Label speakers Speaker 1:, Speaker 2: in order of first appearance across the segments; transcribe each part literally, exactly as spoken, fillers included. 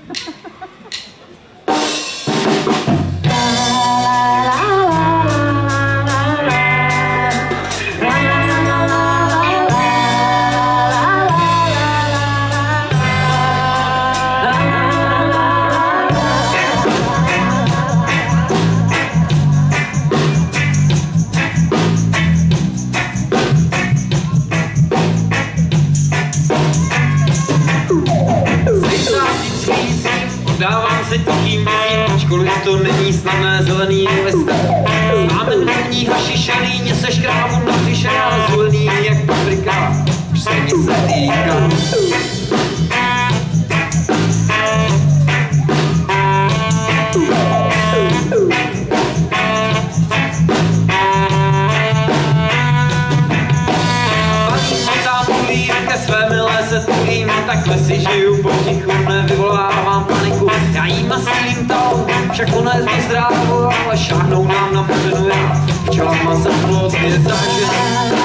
Speaker 1: Dávám se tichým vizím, ačkoliv to není snadné, zelený lista. Máme dlouhý hašišaný, neseš krávu na břiše, ale zvolený jak paprika, už se nic netýká. Ke své milé se tulím, takhle si žiju potichu, nevyvolávám paniku. Já jí masílím to, však ona je to zdrávo, ale šáhnou nám na pořadu já. Včelama se plodně zaženou.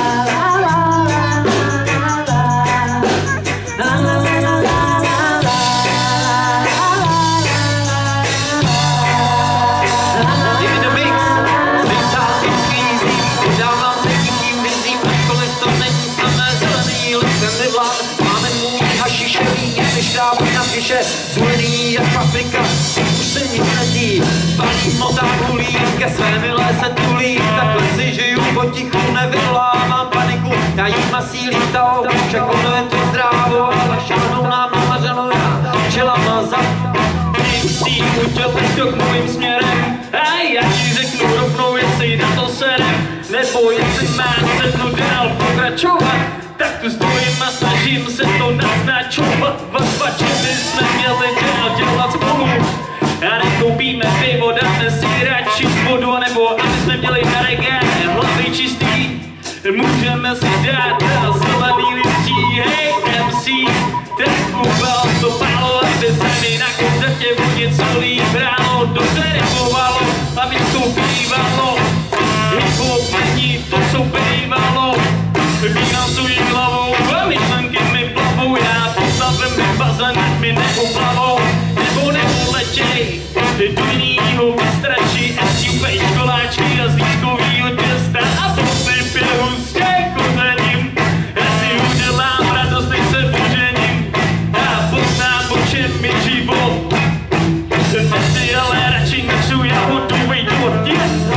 Speaker 1: Máme můj hašišový, jsi škrábu na píše, zvolený jak paprika, už se nic netí. Balím, motám, hulím, ke své milé se tulím, takhle si žiju potichu, nevyvolávám paniku. Já jí masílím to, však ono je to zdrávo, ale šáhnou nám na mařenu já, včelama za. Ty uděl krok mojím směrem, a já ti řeknu rovnou, jestli na to serem, nebo jestli mám sednu dál pokračovat. Tak tu stojím a snažím se to naznačovat. Vašvače bychom měli dál dělat spolu. A nekoupíme pivo, dáme si radši vodu, nebo aby jsme měli na reggae hlavy čistý. Můžeme si dát zelený listí, hej em cé. Tak ubal to pálo, aby se mi na koncertě vodit solí brálo. Dobře repovalo, aby to bývalo. Hip-hop není to, co bývalo. Vyhazují hlavou a myšlenky mi plavou, já postavím mi bazén, ať mi neuplavou, nebo neuletěj do jinýho vystračí, ať si upej školáčky a z lískovýho těsta a posypě hustě kořením. Já si udělám radost, než se požením a poznám, o čem je život. Nechci, ale radši nechci jahodovej dort, yes!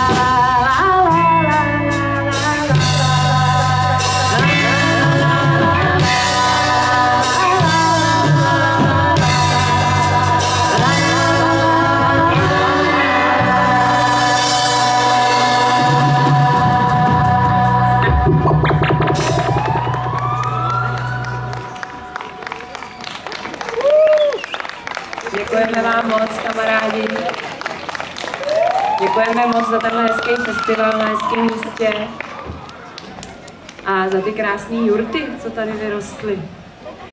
Speaker 2: Děkujeme vám moc, kamarádi. Děkujeme moc za tenhle hezký festival na hezkém místě a za ty krásné jurty, co tady vyrostly.